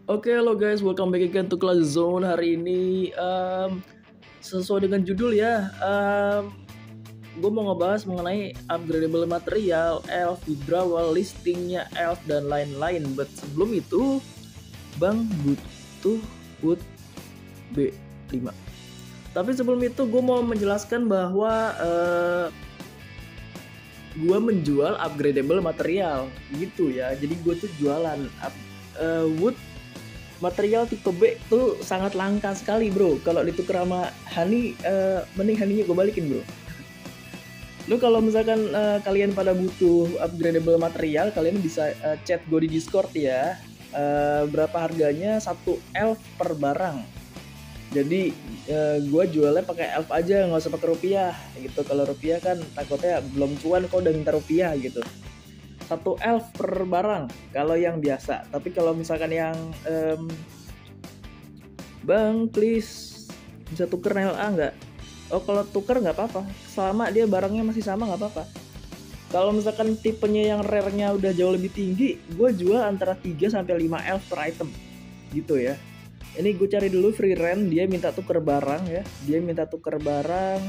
Oke, halo guys, welcome back again to Class Zone. Hari ini sesuai dengan judul ya, gue mau ngebahas mengenai upgradable material, elf, withdrawal, listingnya elf dan lain-lain. But sebelum itu, Bang butuh wood B5. Tapi sebelum itu gue mau menjelaskan bahwa gue menjual upgradable material gitu ya. Jadi gue tuh jualan wood material tipe B tuh sangat langka sekali bro. Kalau ditukar sama honey, mending honey-nya gue balikin bro. Lu kalau misalkan kalian pada butuh upgradable material, kalian bisa chat gue di Discord ya. Berapa harganya? 1 elf per barang. Jadi gue jualnya pakai elf aja, nggak usah pakai rupiah gitu. Kalau rupiah kan takutnya belum cuan kok udah minta rupiah gitu. 1 elf per barang kalau yang biasa. Tapi kalau misalkan yang Bang please bisa tuker NLA nggak? Oh kalau tuker nggak apa-apa, selama dia barangnya masih sama nggak apa-apa. Kalau misalkan tipenya yang rare-nya udah jauh lebih tinggi, gue jual antara 3 sampai 5 elf per item gitu ya. Ini gue cari dulu free rent, dia minta tuker barang ya. Dia minta tuker barang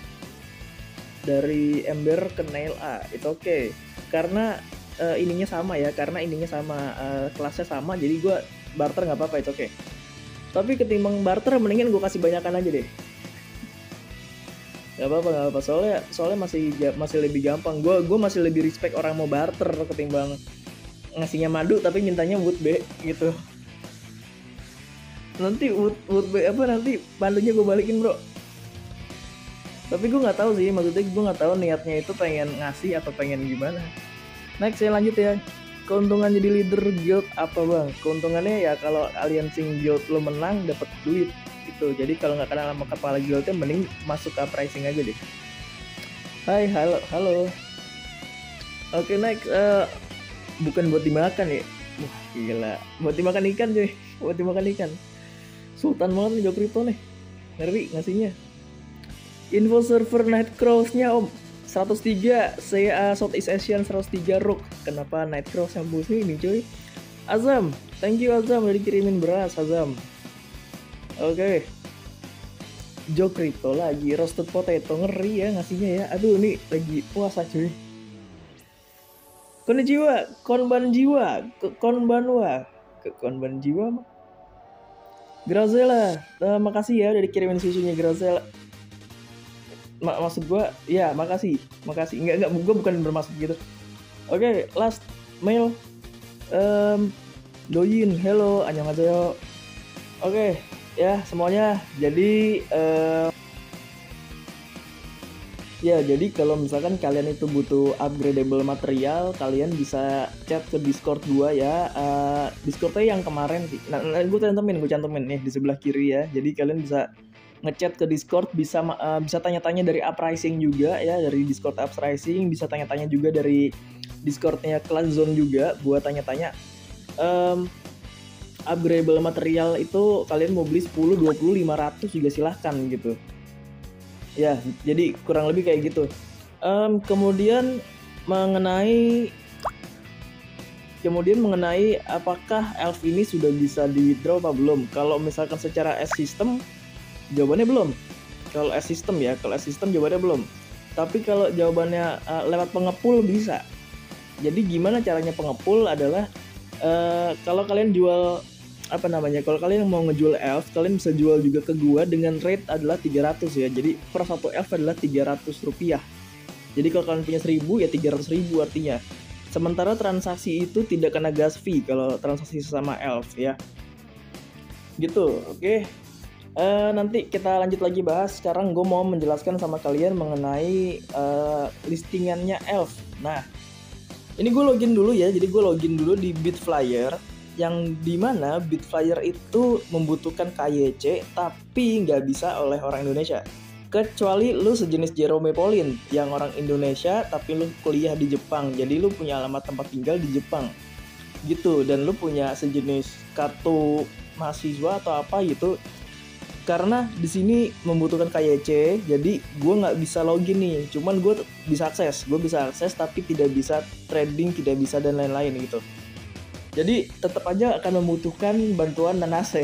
dari Ember ke Nail A, itu oke. Karena ininya sama ya, kelasnya sama, jadi gue barter nggak apa-apa, itu oke. Tapi ketimbang barter, mendingan gue kasih banyakan aja deh. Nggak apa-apa. Soalnya masih lebih gampang. Gue masih lebih respect orang mau barter ketimbang ngasihnya madu tapi mintanya wood B gitu. Nanti wood B nanti madunya gue balikin bro. Tapi gue nggak tahu sih, maksudnya gue nggak tahu niatnya itu pengen ngasih atau pengen gimana. Next saya lanjut ya. Keuntungan jadi leader guild apa bang? Keuntungannya ya kalau alliancing guild lo menang dapat duit gitu. Jadi kalau nggak kenal sama kepala guildnya mending masuk ke pricing aja deh. Hai, halo. Oke, next bukan buat dimakan ya. Wah gila, buat dimakan ikan cuy. Buat dimakan ikan. Sultan banget nih Jokrypto nih. Ngeri ngasihnya. Info server Nightcrawls-nya om 103 CA Southeast Asian 103 Rook. Kenapa Nightcrawls yang bus ini cuy? Azam, thank you Azam udah dikirimin beras Azam. Oke. Jokrypto lagi roasted potato, ngeri ya ngasihnya ya. Aduh ini lagi puasa cuy. Konnichiwa, konban jiwa, konban jiwa mah. Grazela, makasih ya udah dikirimin susunya Grazela. Maksud gue ya makasih enggak gue bukan bermaksud gitu. Oke, last mail Doyin, hello annyeonghaseyo. Oke ya semuanya, jadi jadi kalau misalkan kalian itu butuh upgradable material, kalian bisa chat ke Discord gua ya. Discordnya yang kemarin sih, gue cantumin nih di sebelah kiri ya. Jadi kalian bisa ngechat ke Discord, bisa tanya-tanya dari uprising juga ya, dari Discord uprising, bisa tanya-tanya juga dari Discordnya Class Zone juga buat tanya-tanya upgradable material itu kalian mau beli 10, 20, 500 juga silahkan gitu ya. Jadi kurang lebih kayak gitu. Kemudian mengenai apakah elf ini sudah bisa di withdraw apa belum. Kalau misalkan secara S system jawabannya belum. Kalau S system jawabannya belum. Tapi kalau jawabannya lewat pengepul bisa. Jadi gimana caranya pengepul adalah kalau kalian jual kalau kalian mau ngejual elf, kalian bisa jual juga ke gua dengan rate adalah 300 ya. Jadi per 1 elf adalah 300 rupiah. Jadi kalau kalian punya 1000 ya 300.000 artinya. Sementara transaksi itu tidak kena gas fee kalau transaksi sesama elf ya. Gitu, oke. Nanti kita lanjut lagi bahas. Sekarang gue mau menjelaskan sama kalian mengenai listingannya elf. Nah, ini gue login dulu ya. Jadi gue login dulu di Bitflyer, yang dimana Bitflyer itu membutuhkan KYC tapi nggak bisa oleh orang Indonesia. Kecuali lu sejenis Jerome Pauline yang orang Indonesia tapi lu kuliah di Jepang. Jadi lu punya alamat tempat tinggal di Jepang gitu, dan lu punya sejenis kartu mahasiswa atau apa gitu. Karena di sini membutuhkan KYC, jadi gue nggak bisa login nih. Cuman gue bisa akses tapi tidak bisa trading, tidak bisa dan lain-lain gitu. Jadi tetap aja akan membutuhkan bantuan Nanase.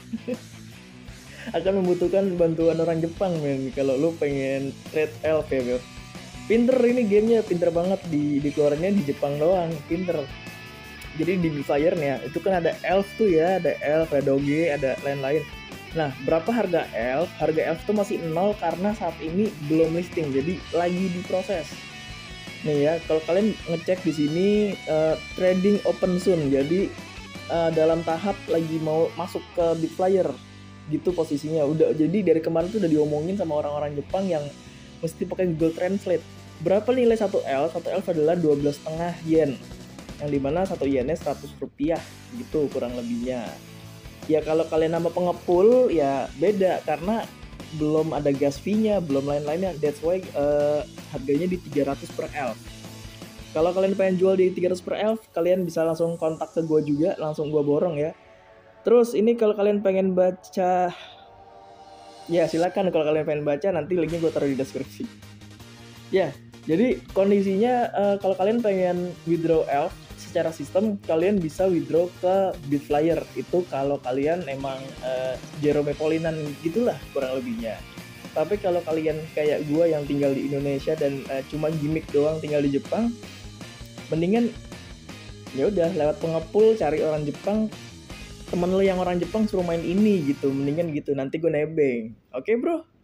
Akan membutuhkan bantuan orang Jepang men kalau lu pengen trade elf ya bro. Pinter ini gamenya, pinter banget dikeluarinnya di Jepang doang, pinter. Jadi di Fire-nya itu kan ada elf tuh ya, ada elf, ada doge, ada lain-lain. Nah, berapa harga elf? Harga elf tuh masih nol karena saat ini belum listing, jadi lagi diproses. Nih ya, kalau kalian ngecek di sini trading open soon, jadi dalam tahap lagi mau masuk ke big flyer gitu posisinya. Udah, jadi dari kemarin tuh udah diomongin sama orang-orang Jepang yang mesti pakai Google Translate. Berapa nilai satu elf? Satu elf adalah 12,5 yen, yang dimana satu yennya 100 rupiah gitu kurang lebihnya. Ya kalau kalian nama pengepul ya beda karena belum ada gas fee-nya, belum lain-lainnya. That's why harganya di 300 per elf. Kalau kalian pengen jual di 300 per elf, kalian bisa langsung kontak ke gue juga, langsung gue borong ya. Terus ini kalau kalian pengen baca, ya silakan kalau kalian pengen baca, nanti linknya gue taruh di deskripsi. Ya, jadi kondisinya kalau kalian pengen withdraw elf secara sistem, kalian bisa withdraw ke Bitflyer. Itu kalau kalian emang Jerome Polinan gitulah kurang lebihnya. Tapi kalau kalian kayak gue yang tinggal di Indonesia dan cuma gimmick doang tinggal di Jepang, mendingan ya udah lewat pengepul cari orang Jepang, temen lo yang orang Jepang suruh main ini gitu, mendingan gitu, nanti gue nebeng. Oke bro.